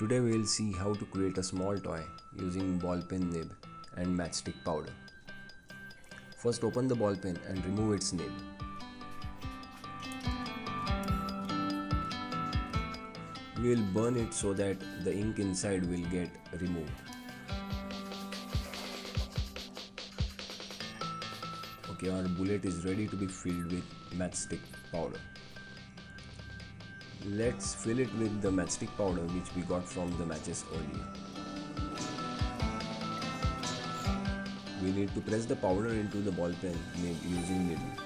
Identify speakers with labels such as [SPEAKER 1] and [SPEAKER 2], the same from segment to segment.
[SPEAKER 1] Today we will see how to create a small toy using ball pen nib and matchstick powder. First open the ball pen and remove its nib. We will burn it so that the ink inside will get removed. Okay, our bullet is ready to be filled with matchstick powder. Let's fill it with the matchstick powder which we got from the matches earlier. We need to press the powder into the ball pen nib using needle.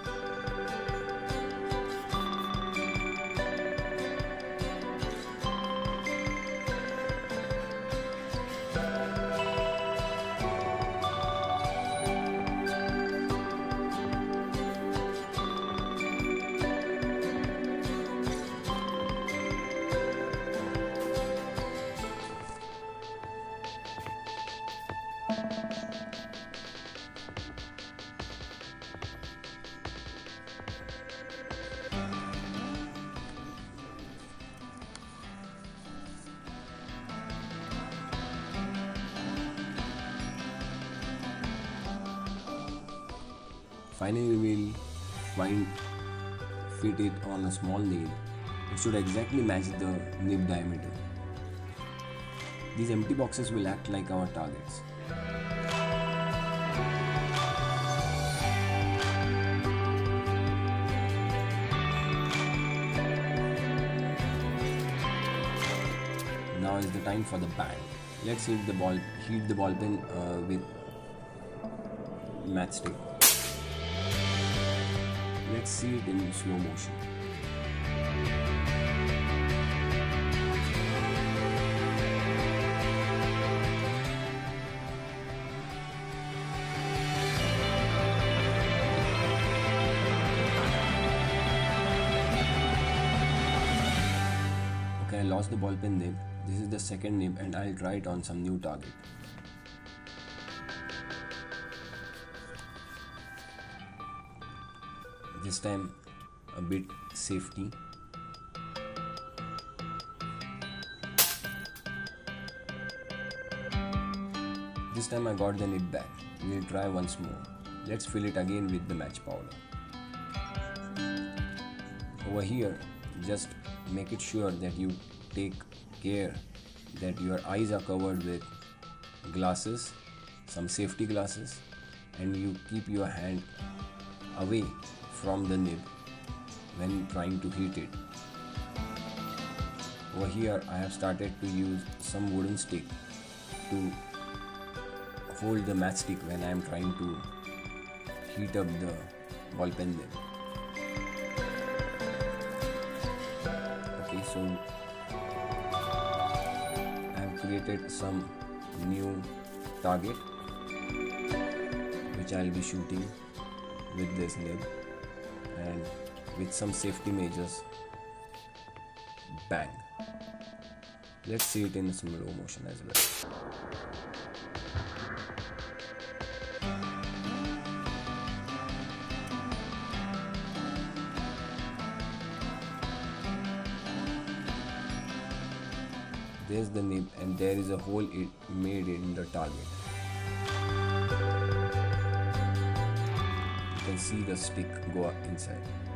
[SPEAKER 1] Finally, we will fit it on a small nail. It should exactly match the nib diameter. These empty boxes will act like our targets. Now is the time for the bang. Let's heat the ball pen with matchstick. Let's see it in slow motion. Okay, I lost the ball pen nib. This is the second nib and I'll try it on some new target. This time a bit safety. This time I got the nib back. We'll try once more. Let's fill it again with the match powder. Over here, just make it sure that you take care that your eyes are covered with glasses, some safety glasses, and you keep your hand away from the nib when trying to heat it. Over here I have started to use some wooden stick to hold the matchstick when I am trying to heat up the ball pen nib. Okay, so I have created some new target which I will be shooting with this nib. And with some safety measures, bang. Let's see it in slow motion as well. There's the nib and there is a hole it made in the target. You can see the stick go up inside.